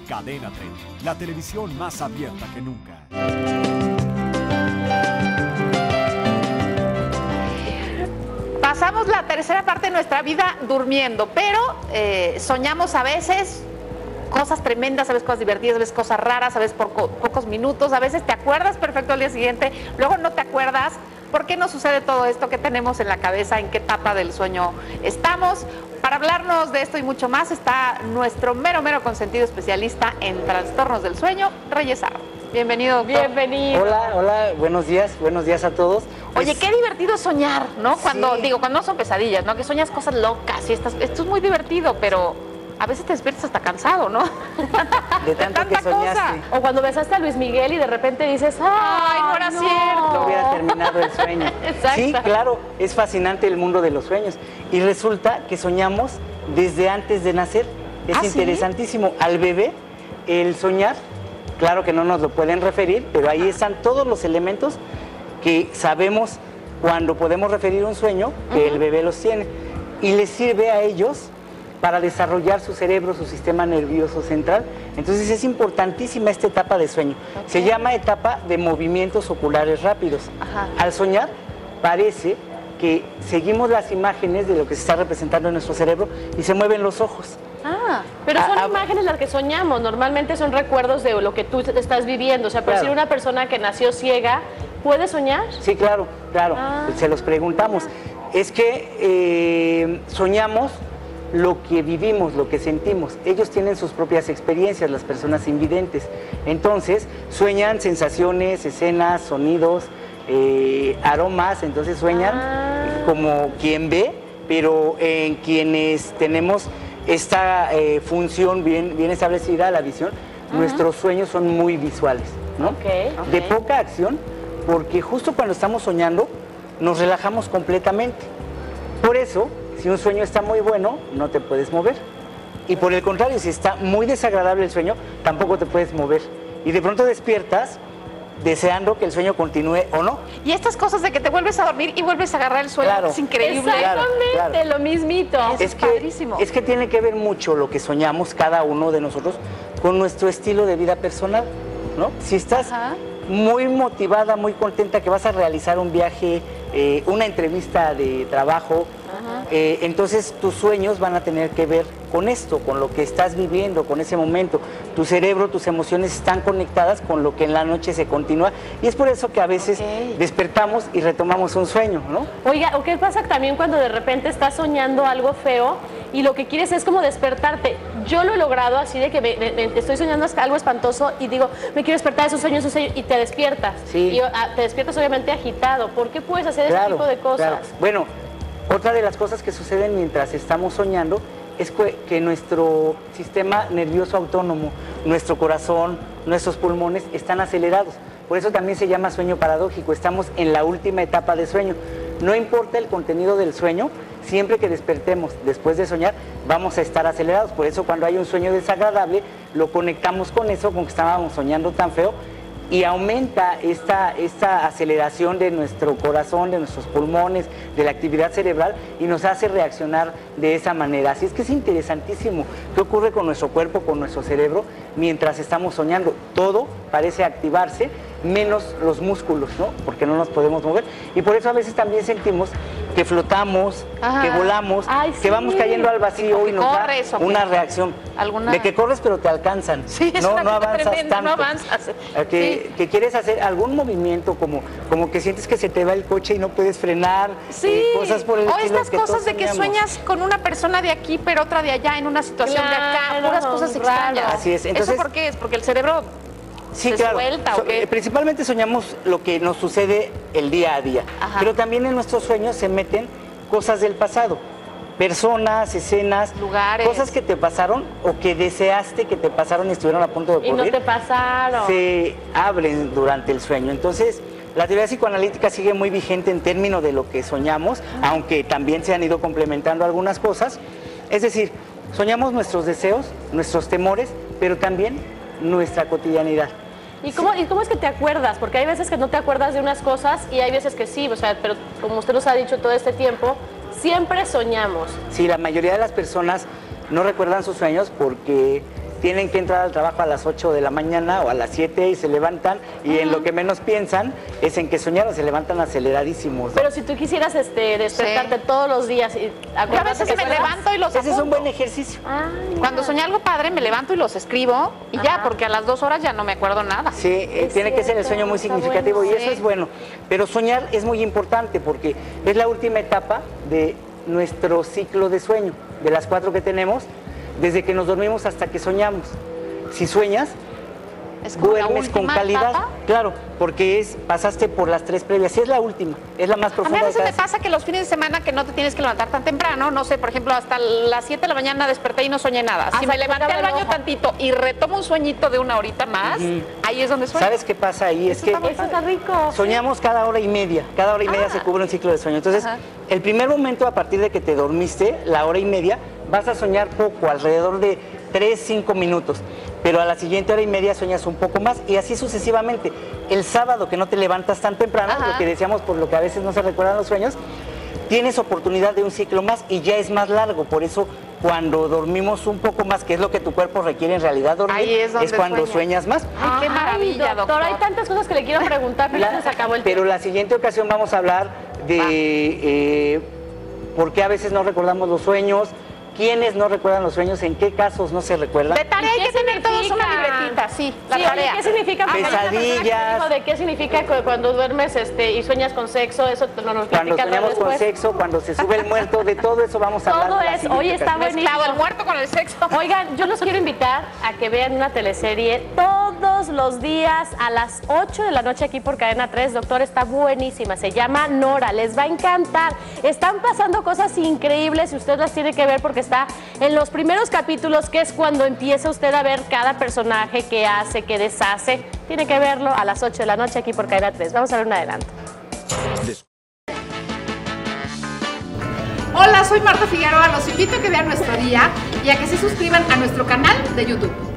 Cadena 30, la televisión más abierta que nunca. Pasamos la tercera parte de nuestra vida durmiendo, pero soñamos a veces cosas tremendas, a veces cosas divertidas, a veces cosas raras, a veces por pocos minutos, a veces te acuerdas perfecto al día siguiente, luego no te acuerdas. ¿Por qué nos sucede todo esto? ¿Qué tenemos en la cabeza? ¿En qué etapa del sueño estamos? Para hablarnos de esto y mucho más está nuestro mero consentido especialista en trastornos del sueño, Reyes Arro. Bienvenido, doctor. Bienvenido. Hola, buenos días a todos. Oye, qué divertido soñar, ¿no? Cuando, sí. cuando no son pesadillas, ¿no? Que sueñas cosas locas y esto es muy divertido, pero a veces te despiertas hasta cansado, ¿no? De tanta que soñaste. O cuando besaste a Luis Miguel y de repente dices, ¡ay, no era cierto! No hubiera terminado el sueño. Exacto. Sí, claro, es fascinante el mundo de los sueños. Y resulta que soñamos desde antes de nacer. Es interesantísimo. ¿Sí? Al bebé, el soñar, claro que no nos lo pueden referir, pero ahí están todos los elementos que sabemos cuando podemos referir un sueño, que el bebé los tiene. Y les sirve a ellos para desarrollar su cerebro, su sistema nervioso central. Entonces es importantísima esta etapa de sueño. Se llama etapa de movimientos oculares rápidos. Al soñar parece que seguimos las imágenes de lo que se está representando en nuestro cerebro y se mueven los ojos. Pero son imágenes las que soñamos, normalmente son recuerdos de lo que tú estás viviendo. O sea, por decir una persona que nació ciega, ¿puede soñar? Sí, claro. Se los preguntamos. Es que soñamos lo que vivimos, lo que sentimos. Ellos tienen sus propias experiencias, las personas invidentes. Entonces, sueñan sensaciones, escenas, sonidos, aromas. Entonces sueñan como quien ve, pero en quienes tenemos esta función bien establecida, la visión, nuestros sueños son muy visuales, ¿no? De poca acción, porque justo cuando estamos soñando, nos relajamos completamente. Por eso, si un sueño está muy bueno, no te puedes mover. Y por el contrario, si está muy desagradable el sueño, tampoco te puedes mover. Y de pronto despiertas deseando que el sueño continúe o no. Y estas cosas de que te vuelves a dormir y vuelves a agarrar el sueño, es increíble. Exactamente, lo mismito. Es padrísimo. Es que tiene que ver mucho lo que soñamos cada uno de nosotros con nuestro estilo de vida personal, ¿no? Si estás muy motivada, muy contenta que vas a realizar un viaje, una entrevista de trabajo, entonces tus sueños van a tener que ver con esto, con lo que estás viviendo, con ese momento. Tu cerebro, tus emociones están conectadas con lo que en la noche se continúa y es por eso que a veces despertamos y retomamos un sueño, ¿no? Oiga, ¿o qué pasa también cuando de repente estás soñando algo feo y lo que quieres es como despertarte? Yo lo he logrado así de que me estoy soñando algo espantoso y digo, me quiero despertar, esos sueños, y te despiertas. Y te despiertas obviamente agitado. ¿Por qué puedes hacer ese tipo de cosas? Bueno, otra de las cosas que suceden mientras estamos soñando es que nuestro sistema nervioso autónomo, nuestro corazón, nuestros pulmones están acelerados. Por eso también se llama sueño paradójico. Estamos en la última etapa de sueño. No importa el contenido del sueño, siempre que despertemos después de soñar, vamos a estar acelerados. Por eso cuando hay un sueño desagradable, lo conectamos con eso, con que estábamos soñando tan feo, y aumenta esta aceleración de nuestro corazón, de nuestros pulmones, de la actividad cerebral y nos hace reaccionar de esa manera. Así es que es interesantísimo qué ocurre con nuestro cuerpo, con nuestro cerebro mientras estamos soñando. Todo parece activarse, menos los músculos, ¿no? Porque no nos podemos mover. Y por eso a veces también sentimos que flotamos, que volamos, que vamos cayendo al vacío y nos da una reacción. De que corres pero te alcanzan. Sí, es no avanzas tanto. No avanzas. Que quieres hacer algún movimiento como que sientes que se te va el coche y no puedes frenar. Cosas por el estilo. O estas cosas de que sueñas con una persona de aquí pero otra de allá en una situación de acá, puras cosas extrañas. Así es. Entonces, ¿eso por qué es? Porque el cerebro se suelta, ¿o qué? Principalmente soñamos lo que nos sucede el día a día, pero también en nuestros sueños se meten cosas del pasado, personas, escenas, lugares, cosas que te pasaron o que deseaste que te pasaron y estuvieron a punto de ocurrir. Y no te pasaron. Se abren durante el sueño. Entonces, la teoría psicoanalítica sigue muy vigente en términos de lo que soñamos, aunque también se han ido complementando algunas cosas. Es decir, soñamos nuestros deseos, nuestros temores, pero también nuestra cotidianidad. ¿Y cómo es que te acuerdas? Porque hay veces que no te acuerdas de unas cosas y hay veces que sí, o sea, pero como usted nos ha dicho todo este tiempo, siempre soñamos. Sí, la mayoría de las personas no recuerdan sus sueños porque tienen que entrar al trabajo a las 8 de la mañana o a las 7 y se levantan y en lo que menos piensan es en que soñaron, se levantan aceleradísimos, ¿no? Pero si tú quisieras despertarte todos los días y Yo a veces me levanto y los Ese es un apunto. buen ejercicio. Cuando soñé algo padre, me levanto y los escribo y ya, porque a las 2 horas ya no me acuerdo nada. Sí, tiene que ser el sueño muy está significativo bueno. y eso es bueno. Pero soñar es muy importante porque es la última etapa de nuestro ciclo de sueño, de las 4 que tenemos, desde que nos dormimos hasta que soñamos. Si sueñas, Es como la duermes con última calidad. etapa. Claro, porque pasaste por las 3 previas. Sí, es la última, es la más A mí profunda a de veces me todas. pasa que los fines de semana que no te tienes que levantar tan temprano, no sé, por ejemplo, hasta las 7 de la mañana desperté y no soñé nada. Si Hasta me que levanté te al abra el baño ojo. tantito y retomo un sueñito de una horita más, ahí es donde sueño. ¿Sabes qué pasa ahí? Es Eso que está muy Eso está rico. soñamos cada hora y media. Cada hora y media se cubre un ciclo de sueño. Entonces, Ajá. el primer momento a partir de que te dormiste, la hora y media, vas a soñar poco, alrededor de 3, 5 minutos. Pero a la siguiente hora y media sueñas un poco más y así sucesivamente. El sábado que no te levantas tan temprano, Ajá. lo que decíamos por lo que a veces no se recuerdan los sueños, tienes oportunidad de un ciclo más y ya es más largo. Por eso cuando dormimos un poco más, que es lo que tu cuerpo requiere en realidad dormir, Ahí es donde cuando sueñas. sueñas más. Ay, qué maravilla, doctor. Hay tantas cosas que le quiero preguntar, pero ya se acabó el Pero tiempo. la siguiente ocasión vamos a hablar de por qué a veces no recordamos los sueños, quiénes no recuerdan los sueños, en qué casos no se recuerdan. De tarea ¿Y hay qué que tener todos una significa? libretita, sí, la Sí, oye, tarea. ¿qué significa? Porque hay una persona que me Pesadillas. dijo de qué significa cuando duermes y sueñas con sexo, eso te lo nos Cuando platican soñamos con después. sexo, cuando se sube el muerto, de todo eso vamos a hablar. Todo en la es, siguiente oye, está ocasión. buenísimo. Mezclado el muerto con el sexo. Oigan, yo los quiero invitar a que vean una teleserie todos los días a las 8 de la noche aquí por Cadena 3. Doctor, está buenísima. Se llama Nora. Les va a encantar. Están pasando cosas increíbles y usted las tiene que ver porque está en los primeros capítulos, que es cuando empieza usted a ver cada personaje, qué hace, qué deshace. Tiene que verlo a las 8 de la noche aquí por Cadena 3. Vamos a ver un adelanto. Hola, soy Marta Figueroa. Los invito a que vean nuestro día y a que se suscriban a nuestro canal de YouTube.